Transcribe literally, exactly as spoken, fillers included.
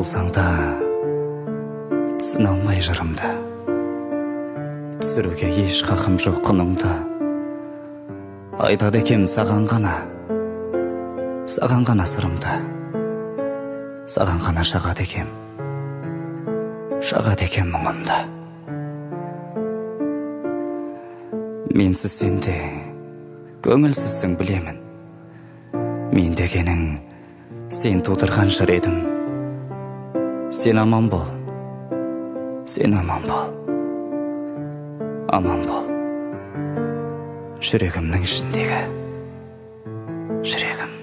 болсаң да түсіне алмай жырымды, түсіруге еш хақым жоқ құныңды. Айтады екем саған ғана, саған ғана сырымды, саған ғана шағады екем, шағады екем мұңымды. Менсіз сенде көңілсізсің білемін, мен дегенің сен тудырған жыр едім. Сен аман бол, сен аман бол, аман бол. Жүрегімнің ішіндегі жүрегім.